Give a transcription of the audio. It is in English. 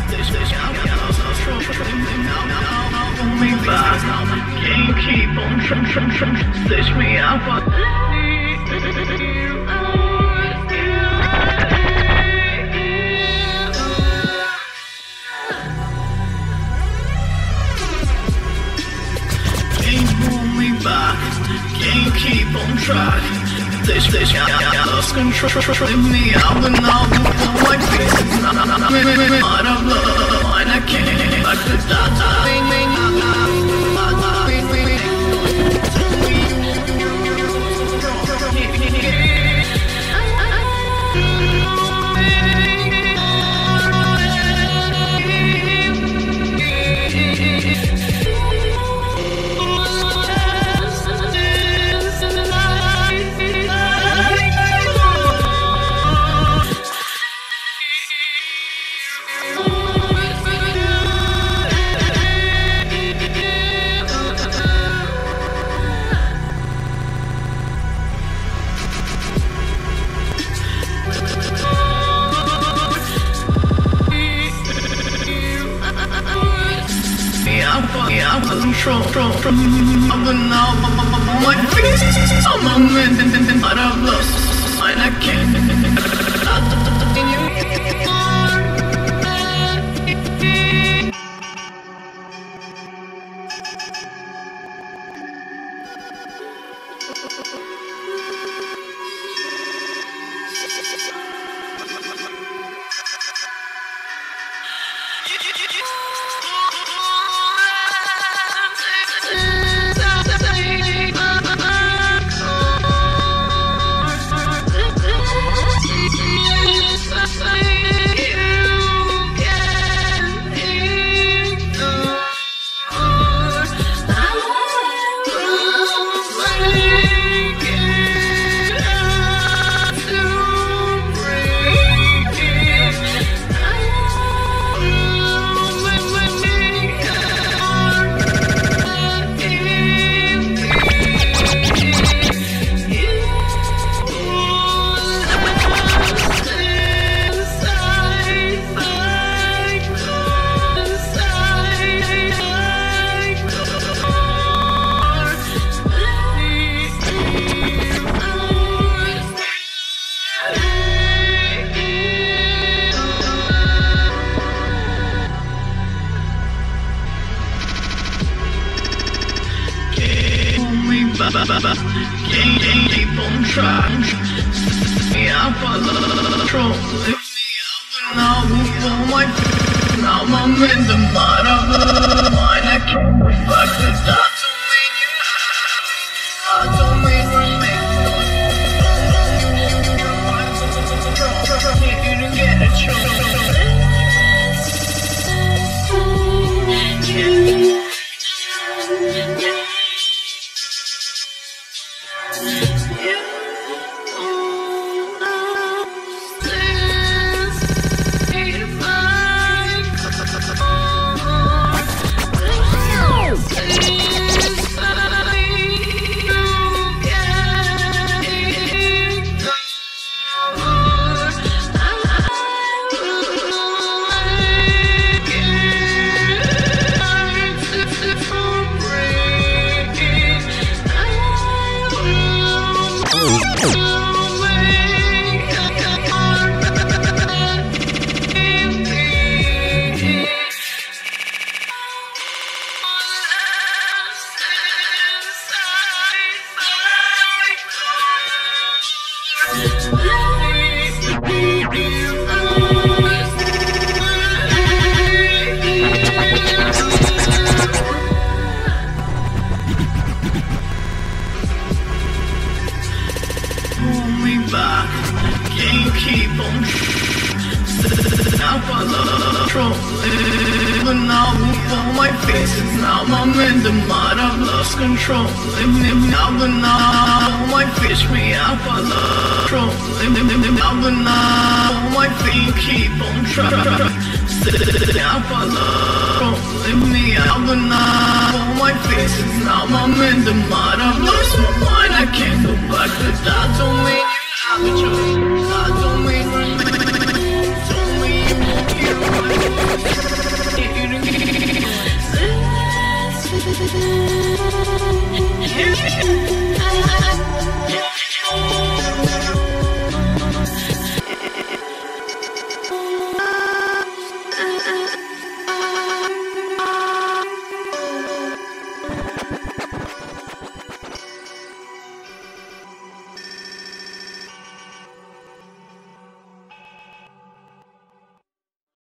Can't keep on stitch me up. Can't keep on trying. This lost control me out and out of my face. Not of love, and I can't like the control from up and out of my face. I'm a man, but I've lost, and I can't. Can't keep on trying. Yeah, I follow control. Lift me up and I'll move on my feet. Now I'm in the mud of the mine. I can't go back to that. Don't mean you to get a choke. Can't keep on now I love living now on my face. Now I'm in the mud, I've lost control. Living now and now my fish me up, I love living now and now my feet keep on trying. Sitting up, I love living me up and now my face. Now I'm in the mud, I've lost my mind. I can't go back to that. Don't mean you have a choice.